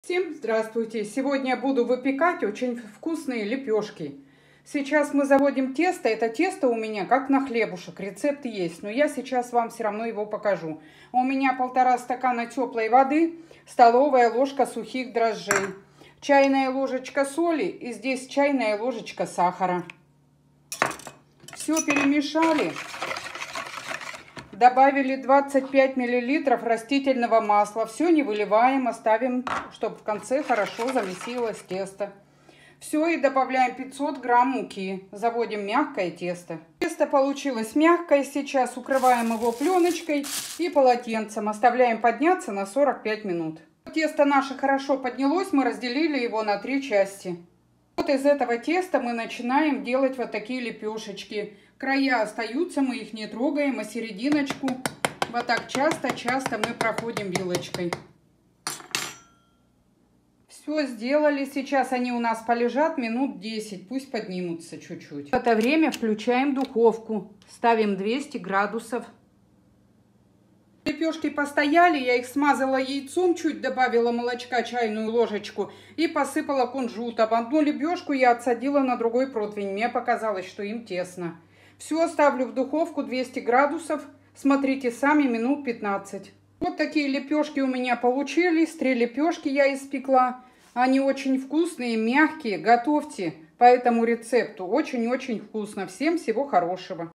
Всем здравствуйте! Сегодня я буду выпекать очень вкусные лепешки. Сейчас мы заводим тесто. Это тесто у меня как на хлебушек. Рецепт есть, но я сейчас вам все равно его покажу. У меня 1,5 стакана теплой воды, столовая ложка сухих дрожжей, чайная ложечка соли и здесь чайная ложечка сахара. Все перемешали. Добавили 25 мл растительного масла. Все не выливаем, оставим, чтобы в конце хорошо замесилось тесто. Все, и добавляем 500 грамм муки. Заводим мягкое тесто. Тесто получилось мягкое. Сейчас укрываем его пленочкой и полотенцем. Оставляем подняться на 45 минут. Тесто наше хорошо поднялось. Мы разделили его на 3 части. Вот из этого теста мы начинаем делать вот такие лепешечки. Края остаются, мы их не трогаем, а серединочку вот так часто-часто мы проходим вилочкой. Все сделали. Сейчас они у нас полежат минут 10, пусть поднимутся чуть-чуть. В это время включаем духовку. Ставим 200 градусов. Лепешки постояли, я их смазала яйцом, чуть добавила молочка, чайную ложечку и посыпала кунжутом. Одну лепешку я отсадила на другой противень, мне показалось, что им тесно. Все, ставлю в духовку 200 градусов, смотрите сами, минут 15. Вот такие лепешки у меня получились, 3 лепешки я испекла. Они очень вкусные, мягкие, готовьте по этому рецепту, очень-очень вкусно. Всем всего хорошего.